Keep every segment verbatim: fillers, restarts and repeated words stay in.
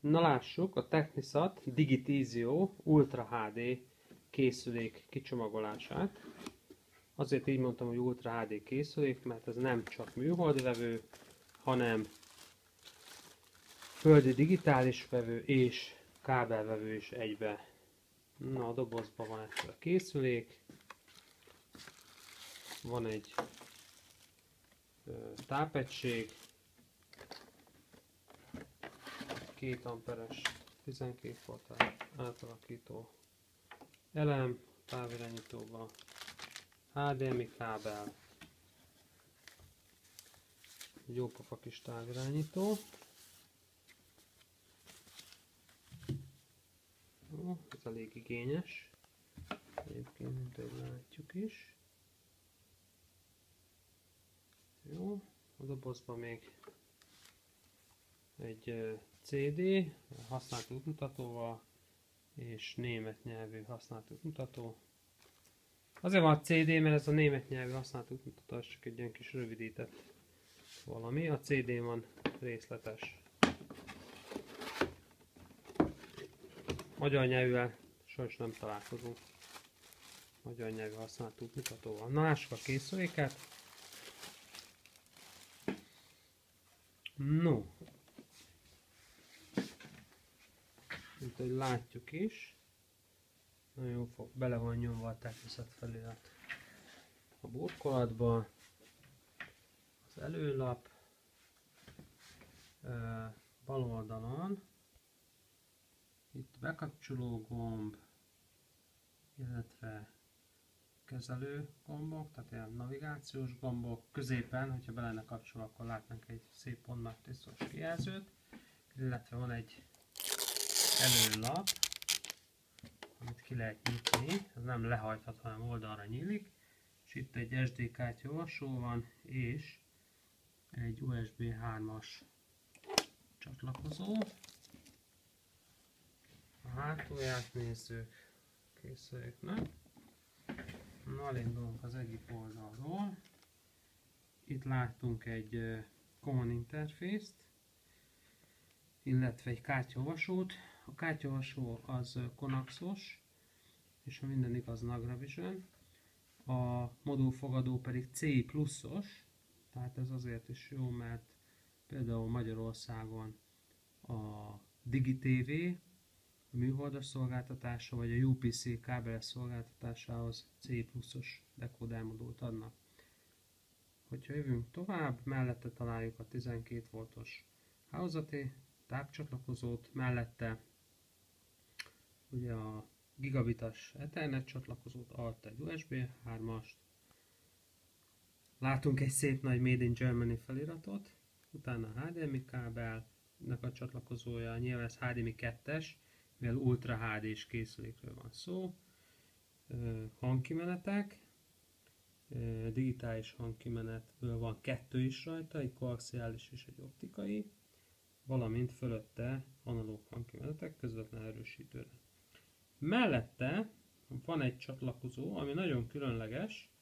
Na lássuk a Technisat Digitizio Ultra há dé készülék kicsomagolását. Azért így mondtam, hogy Ultra há dé készülék, mert ez nem csak műholdvevő, hanem földi digitális vevő és kábelvevő is egybe. Na, a dobozban van ez a készülék. Van egy ö, tápegység, két amperes, tizenkét voltás átalakító elem, távirányítóba, há dé em i kábel, egy jó pofa kis távirányító. Jó, ez elég igényes, egyébként, mint ahogy látjuk is. Jó, a dobozban még egy cé dé használt útmutatóval és német nyelvű használt útmutató. Azért van a cé dé, mert ez a német nyelvű használt útmutató, ez csak egy ilyen kis rövidített valami. A cé dé van részletes. Magyar nyelvűvel sajnos nem találkozunk. Magyar nyelvű használt útmutatóval. Na, lássuk a készüléket. No, mint ahogy látjuk is, nagyon jó fog, bele van nyomva a Technisat felirat a burkolatba, az előlap, bal oldalon, itt bekapcsoló gomb, illetve kezelő gombok, tehát ilyen navigációs gombok, középen, hogyha be lenne kapcsolva, akkor látnánk egy szép pontmagnéziós kijelzőt, illetve van egy előlap, amit ki lehet nyitni, ez nem lehajtható, hanem oldalra nyílik, és itt egy es dé kártya olvasó van, és egy u es bé hármas csatlakozó. A hátulját nézzük készüléknek. Na, elindulunk az egyik oldalról. Itt látunk egy Common Interface-t, illetve egy kártyaolvasót. A kártyaolvasó az Conaxos, és ha minden igaz Nagravision. A modulfogadó pedig cé i pluszos, tehát ez azért is jó, mert például Magyarországon a DigiTV, a műholdas szolgáltatása, vagy a u pé cé kábeles szolgáltatásához cé i pluszos dekódermodult adnak. Hogyha jövünk tovább, mellette találjuk a tizenkét voltos hálózati tápcsatlakozót, mellette ugye a gigabitas Ethernet csatlakozót, alatt egy u es bé hármast. Látunk egy szép nagy Made in Germany feliratot, utána a há dé em i kábelnek a csatlakozója, nyilván ez há dé em i kettes, mivel Ultra há dés készülékről van szó. Hangkimenetek, digitális hangkimenetből van kettő is rajta, egy koaxiális és egy optikai, valamint fölötte analóg hangkimenetek közvetlen erősítőre. Mellette van egy csatlakozó, ami nagyon különleges.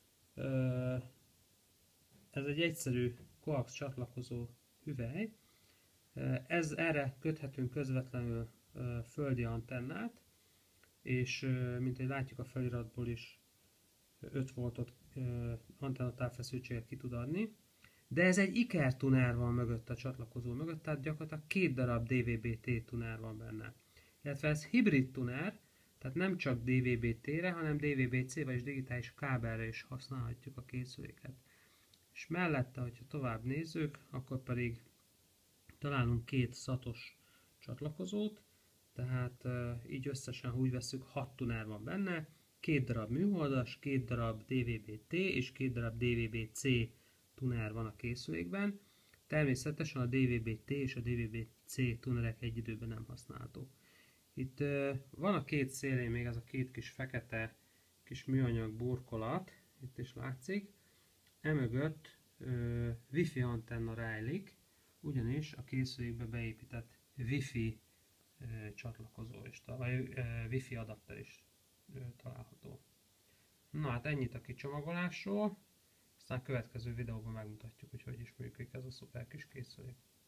Ez egy egyszerű koax csatlakozó hüvely. Ez, erre köthetünk közvetlenül földi antennát, és mint ahogy látjuk a feliratból is öt voltot antennatávfeszültséget ki tud adni. De ez egy Iker tuner van mögött a csatlakozó mögött, tehát gyakorlatilag két darab dé vé bé té tuner van benne. Illetve ez hibrid tuner, tehát nem csak dé vé bé té-re, hanem dé vé bé cé-re és digitális kábelre is használhatjuk a készüléket. És mellette, hogyha tovább nézzük, akkor pedig találunk két szatos csatlakozót, tehát így összesen, ha úgy veszük, hat tuner van benne, két darab műholdas, két darab dé vé bé té és két darab dé vé bé cé tuner van a készülékben. Természetesen a dé vé bé té és a dé vé bé cé tunerek egy időben nem használhatók. Itt uh, van a két szélén még ez a két kis fekete kis műanyag burkolat, itt is látszik. Emögött uh, wifi antenna rejlik, ugyanis a készülékbe beépített wifi uh, csatlakozó is, vagy uh, wifi adapter is uh, található. Na hát ennyit a kicsomagolásról, aztán a következő videóban megmutatjuk, hogy hogy is működik ez a szuper kis készülék.